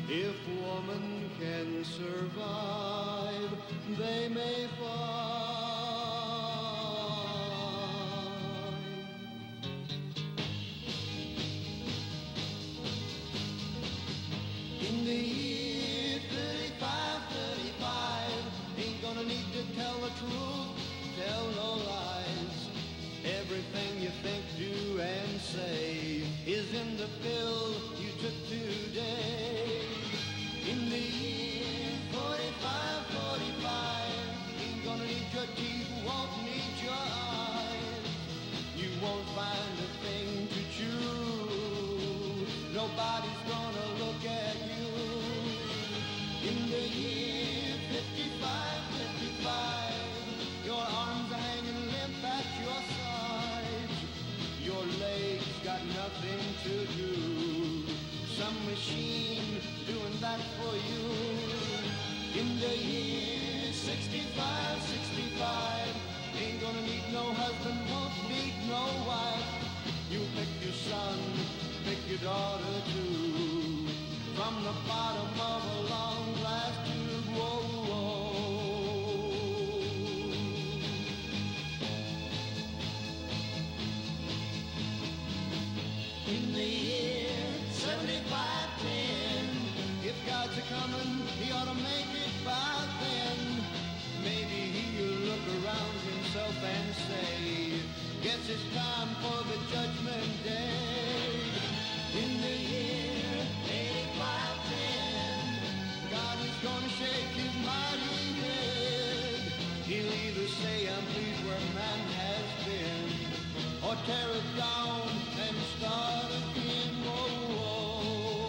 If woman can survive, they may find. In the year 35, ain't gonna need to tell the truth, tell no lies. Everything you think, do, and say is in the pill you took today. In the year 45, ain't gonna need your teeth, won't need your eyes. You won't find a thing to chew, nobody's gonna look at you. In the year 55, your arms are hanging limp at your sides. Your legs got nothing to do, some machine doing that for you. In the year 65, ain't gonna need no husband, won't need no wife. You pick your son, pick your daughter too, from the bottom of a long glass tube. Whoa, whoa. In the year 75, if God's a-comin', he ought to make it by then. Maybe he'll look around himself and say, guess it's time for the judgment day. In the year 85, God is gonna shake his mighty head. He'll either say, I'm pleased where man has been, or tear it down and start again. Whoa, whoa.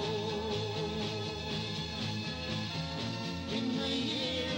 In the year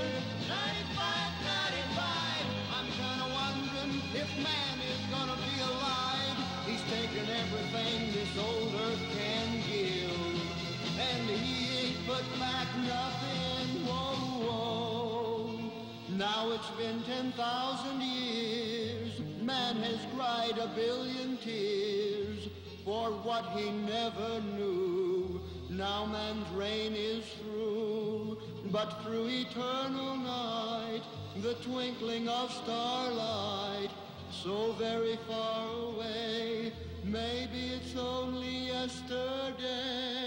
95, I'm kind of wondering if man is gonna be alive. He's taken everything this old earth can give, and he ain't put back nothing. Whoa, whoa. Now it's been 10,000 years, man has cried a billion tears for what he never knew. Now man's reign is through, but through eternal night, the twinkling of starlight, so very far away, maybe it's only yesterday.